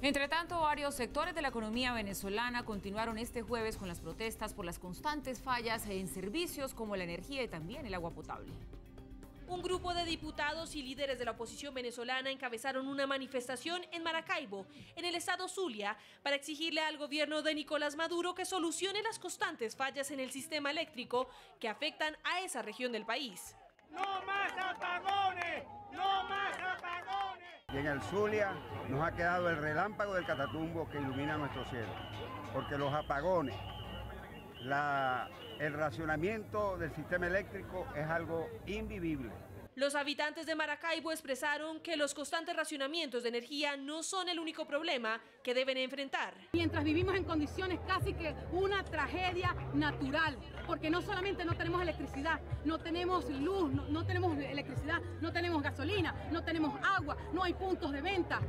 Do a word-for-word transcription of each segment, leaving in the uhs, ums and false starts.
Entre tanto, varios sectores de la economía venezolana continuaron este jueves con las protestas por las constantes fallas en servicios como la energía y también el agua potable. Un grupo de diputados y líderes de la oposición venezolana encabezaron una manifestación en Maracaibo, en el estado Zulia, para exigirle al gobierno de Nicolás Maduro que solucione las constantes fallas en el sistema eléctrico que afectan a esa región del país. ¡No más apagones! ¡No más apagones! Y en el Zulia nos ha quedado el relámpago del Catatumbo que ilumina nuestro cielo, porque los apagones, la, el racionamiento del sistema eléctrico es algo invivible. Los habitantes de Maracaibo expresaron que los constantes racionamientos de energía no son el único problema que deben enfrentar. Mientras vivimos en condiciones casi que una tragedia natural, porque no solamente no tenemos electricidad, no tenemos luz, no, no tenemos electricidad, no tenemos gasolina, no tenemos agua, no hay puntos de venta.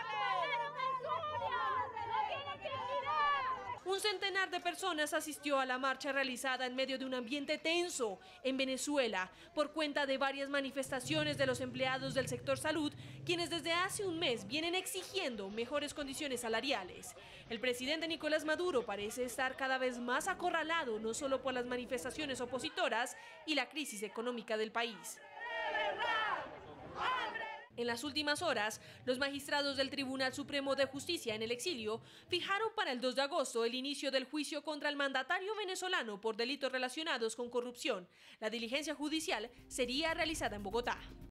Un centenar de personas asistió a la marcha realizada en medio de un ambiente tenso en Venezuela por cuenta de varias manifestaciones de los empleados del sector salud, quienes desde hace un mes vienen exigiendo mejores condiciones salariales. El presidente Nicolás Maduro parece estar cada vez más acorralado, no solo por las manifestaciones opositoras y la crisis económica del país. En las últimas horas, los magistrados del Tribunal Supremo de Justicia en el exilio fijaron para el dos de agosto el inicio del juicio contra el mandatario venezolano por delitos relacionados con corrupción. La diligencia judicial sería realizada en Bogotá.